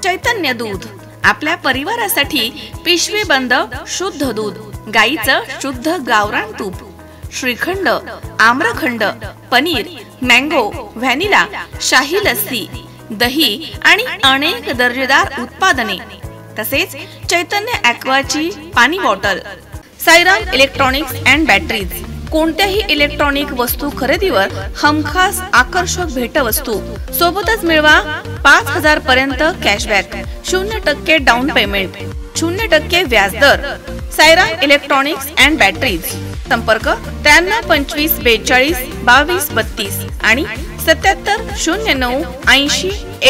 चैतन्य दूध आपल्या परिवारासाठी पिशवी बंद शुद्ध दूध, गाईचं शुद्ध गावरान तूप, श्रीखंड, आम्रखंड, पनीर, मँगो, व्हॅनिला, शाही लस्सी, दही आणि अनेक दर्जेदार उत्पादने, तसेच चैतन्य ॲक्वाची पाणी bottle. Sairam electronics and batteries. कोणत्याही इलेक्ट्रॉनिक वस्तू खरेदीवर हमखास आकर्षक भेटवस्तू सोबतच मिळवा. 5,000 पर्यंत कॅशबॅक, 0% डाऊन पेमेंट, 0% व्याजदर. Sairam electronics and batteries. संपर्क 93 25 42 22 32 आणि 77 09 80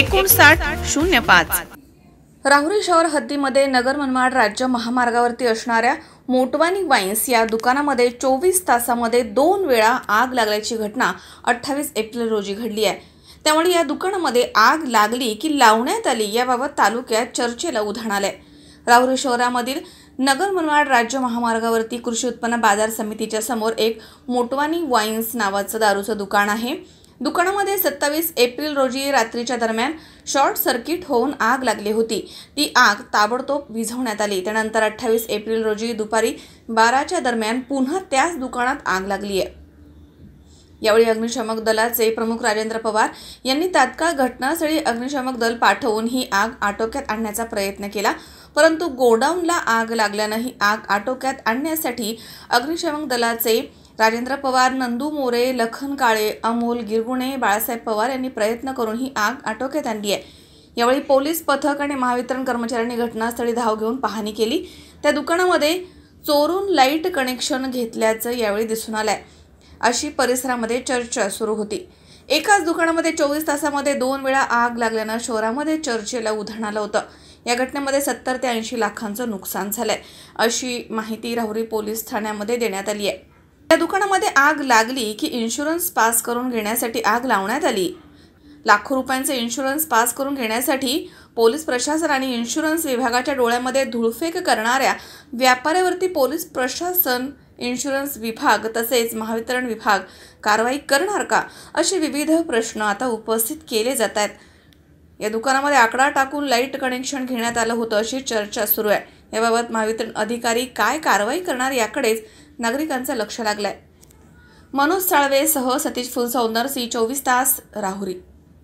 59 05. राहुरी शहर हद्दीमध्ये नगर मनमाड राज्य महामार्गावरती असणाऱ्या मोटवानी वाईन्स या दुकानामध्ये 24 तासामध्ये 2 वेळा आग लागल्याची घटना 28 एप्रिल रोजी घडली आहे. त्यामुळे या दुकानामध्ये आग लागली की लावण्यात आली याबाबत तालुक्यात चर्चेला उधाण आलंय. राहुरी शहरामधील नगर मनमाड राज्य महामार्गावरती कृषी उत्पन्न बाजार समितीच्या समोर एक मोटवानी वाईन्स नावाचं दारूचं दुकान आहे. दुकानामध्ये 27 एप्रिल रोजी रात्रीच्या दरम्यान शॉर्ट सर्किट होऊन आग लागली होती. ती आग ताबडतोब विझवण्यात आली. त्यानंतर 28 एप्रिल रोजी दुपारी 12च्या दरम्यान पुन्हा त्याच दुकानात आग लागली आहे. यावेळी अग्निशमक दलाचे प्रमुख राजेंद्र पवार यांनी तात्काळ घटनास्थळी अग्निशमक दल पाठवून ही आग आटोक्यात आणण्याचा प्रयत्न केला, परंतु गोडाऊनला आग लागल्यानं ही आग आटोक्यात आणण्यासाठी अग्निशमक दलाचे राजेंद्र पवार, नंदू मोरे, लखन काळे, अमोल गिरगुणे, बाळासाहेब पवार यांनी प्रयत्न करून ही आग आटोक्यात आणली आहे. यावेळी पोलीस पथक आणि महावितरण कर्मचाऱ्यांनी घटनास्थळी धाव घेऊन पाहणी केली. त्या दुकानामध्ये चोरून लाईट कनेक्शन घेतल्याचं यावेळी दिसून आलंय, अशी परिसरामध्ये चर्चा सुरू होती. एकाच दुकानामध्ये 24 तासामध्ये 2 वेळा आग लागल्यानं शहरामध्ये चर्चेला उधाण आलं होतं. या घटनेमध्ये 70 ते 80 लाखांचं नुकसान झालंय, अशी माहिती राहुरी पोलीस ठाण्यामध्ये देण्यात आली आहे. या दुकानामध्ये आग लागली की इन्शुरन्स पास करून घेण्यासाठी आग लावण्यात आली. लाखो रुपयांचे इन्शुरन्स पास करून घेण्यासाठी पोलीस प्रशासन आणि इन्शुरन्स विभागाच्या डोळ्यामध्ये धुळफेक करणाऱ्या व्यापाऱ्यावरती पोलीस प्रशासन, इन्शुरन्स विभाग तसेच महावितरण विभाग कारवाई करणार का, असे विविध प्रश्न आता उपस्थित केले जात आहेत. या दुकानामध्ये आकडा टाकून लाईट कनेक्शन घेण्यात आलं होतं, अशी चर्चा सुरू आहे. याबाबत महावितरण अधिकारी काय कारवाई करणार याकडेच नागरिकांचं लक्ष लागलंय. मनोज साळवे सह सतीश फुलसौंदर, C24 तास, राहुरी.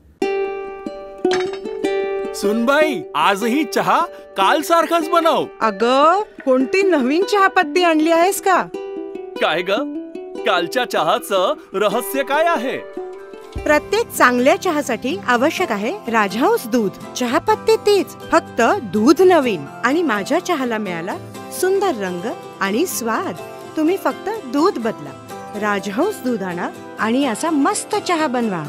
सुनबाई, आजही चहा काल सारखाच बनव. अगं, कोणती नवीन चहापत्ती आणली आहेस का? काय ग, कालच्या चहाचं रहस्य काय आहे? प्रत्येक चांगल्या चहासाठी आवश्यक आहे राजहंस दूध. चहापत्ती तीच, फक्त दूध नवीन. आणि माझ्या चहाला मिळाला सुंदर रंग आणि स्वाद. तुम्ही फक्त दूध बदला, राजहंस दूध आणा आणि असा मस्त चहा बनवा.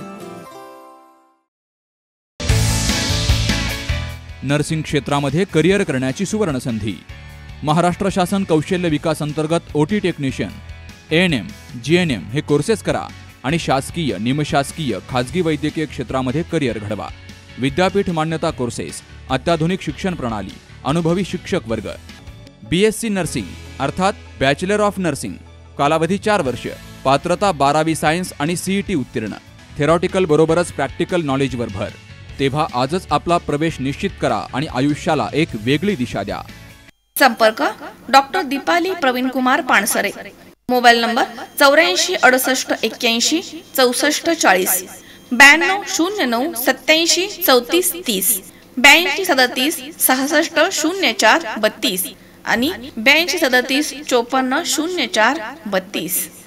नर्सिंग क्षेत्रामध्ये करिअर करण्याची सुवर्ण संधी. महाराष्ट्र शासन कौशल्य विकास अंतर्गत OT टेक्निशियन, ANM, GNM हे कोर्सेस करा आणि शासकीय, निमशासकीय, खाजगी वैद्यकीय क्षेत्रामध्ये करिअर घडवा. विद्यापीठ मान्यता कोर्सेस, अत्याधुनिक शिक्षण प्रणाली, अनुभवी शिक्षक वर्ग. BSc नर्सिंग अर्थात बॅचलर ऑफ नर्सिंग, कालावधी 4 वर्ष, पात्रता 12वी सायन्स आणि CET उत्तीर्ण. थेरॉटिकल बरोबरच प्रॅक्टिकल नॉलेजवर भर. तेव्हा आजच आपला प्रवेश निश्चित करा आणि आयुष्याला एक वेगळी दिशा द्या. संपर्क doctor Deepali Pravin Kumar Pansare. Mobile number 84 68 81 64 40, 92 09 87 34 30, 82 37 66 04 32 आणि 82 37 54 04 32.